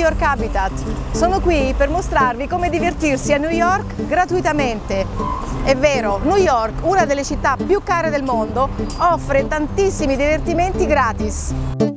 York Habitat. Sono qui per mostrarvi come divertirsi a New York gratuitamente. È vero, New York, una delle città più care del mondo, offre tantissimi divertimenti gratis.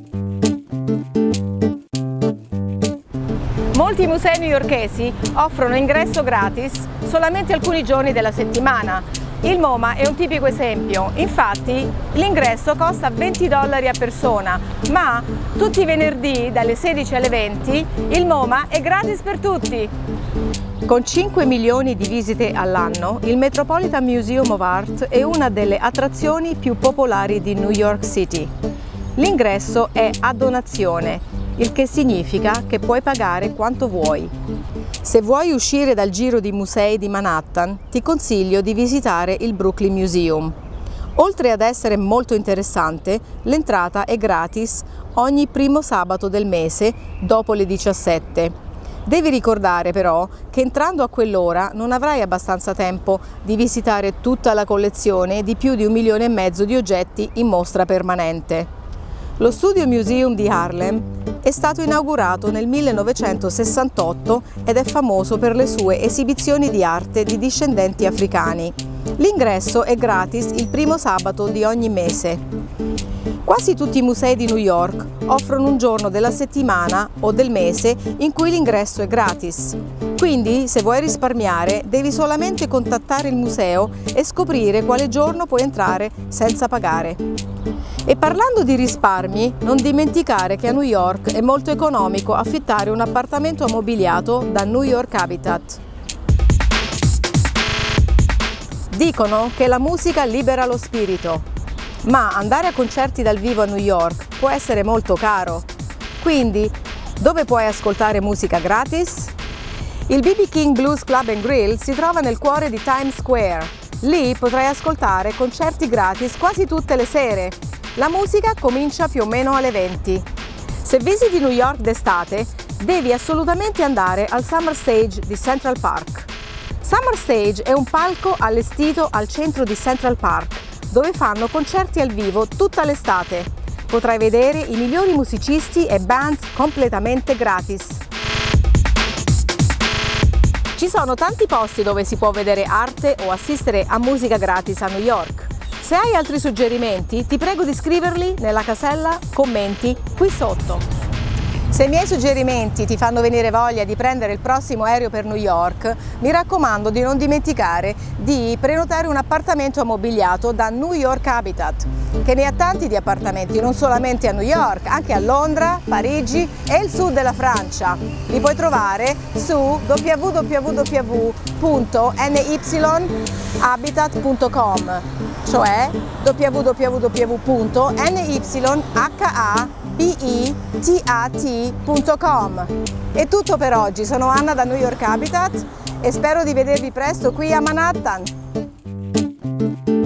Molti musei newyorkesi offrono ingresso gratis solamente alcuni giorni della settimana. Il MoMA è un tipico esempio, infatti l'ingresso costa $20 a persona, ma tutti i venerdì dalle 16 alle 20 il MoMA è gratis per tutti. Con 5 milioni di visite all'anno, il Metropolitan Museum of Art è una delle attrazioni più popolari di New York City. L'ingresso è a donazione, il che significa che puoi pagare quanto vuoi. Se vuoi uscire dal giro di musei di Manhattan, ti consiglio di visitare il Brooklyn Museum. Oltre ad essere molto interessante, l'entrata è gratis ogni primo sabato del mese dopo le 17. Devi ricordare però che entrando a quell'ora non avrai abbastanza tempo di visitare tutta la collezione di più di 1,5 milioni di oggetti in mostra permanente. Lo Studio Museum di Harlem è stato inaugurato nel 1968 ed è famoso per le sue esibizioni di arte di discendenti africani. L'ingresso è gratis il primo sabato di ogni mese. Quasi tutti i musei di New York offrono un giorno della settimana o del mese in cui l'ingresso è gratis. Quindi, se vuoi risparmiare, devi solamente contattare il museo e scoprire quale giorno puoi entrare senza pagare. E parlando di risparmi, non dimenticare che a New York è molto economico affittare un appartamento ammobiliato da New York Habitat. Dicono che la musica libera lo spirito, ma andare a concerti dal vivo a New York può essere molto caro. Quindi, dove puoi ascoltare musica gratis? Il B.B. King Blues Club and Grill si trova nel cuore di Times Square. Lì potrai ascoltare concerti gratis quasi tutte le sere. La musica comincia più o meno alle 20. Se visiti New York d'estate, devi assolutamente andare al Summer Stage di Central Park. Summer Stage è un palco allestito al centro di Central Park, dove fanno concerti al vivo tutta l'estate. Potrai vedere i migliori musicisti e bands completamente gratis. Ci sono tanti posti dove si può vedere arte o assistere a musica gratis a New York. Se hai altri suggerimenti, ti prego di scriverli nella casella commenti qui sotto. Se i miei suggerimenti ti fanno venire voglia di prendere il prossimo aereo per New York, mi raccomando di non dimenticare di prenotare un appartamento ammobiliato da New York Habitat, che ne ha tanti di appartamenti, non solamente a New York, anche a Londra, Parigi e il sud della Francia. Li puoi trovare su www.nyhabitat.com, cioè www.nyhabitat.com. È tutto per oggi, sono Anna da New York Habitat e spero di vedervi presto qui a Manhattan.